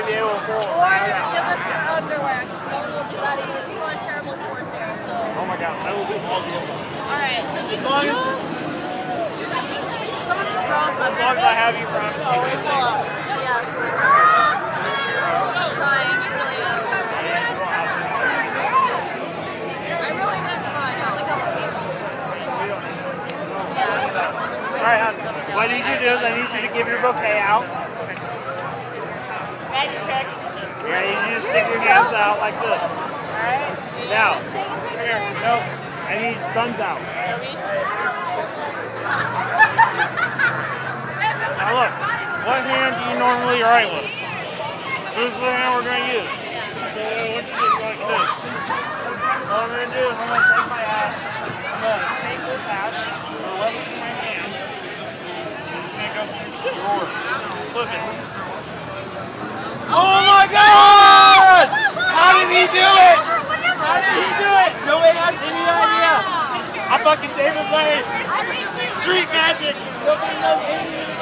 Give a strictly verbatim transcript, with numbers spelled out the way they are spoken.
be able to pull. Or give us your underwear, because no one will do that either. People are terrible sports here, so. Oh my god, I will do all the above. Alright. As long as, Someone just throw us as long as I have you promise me good things. Yes. I'm trying, I really am. I really didn't mind, just a couple people. Yeah. Alright, hon. What I need you to do is I need you to give your bouquet out. Magic tricks. Yeah, I need you to stick your hands out like this. Alright. Now, here, nope. I need thumbs out. Now look, what hand do you normally write with? So this is the hand we're going to use. So what you do is like this. So what I'm going to do is I'm going to take my ash. I'm going to take this ash, I'm going to let it through my hand. And it's going to go through drawers. Flip it. Oh my god! How did he do it? How did he do it? Nobody has any idea. I'm fucking David Blaine. Street magic. Nobody knows anything.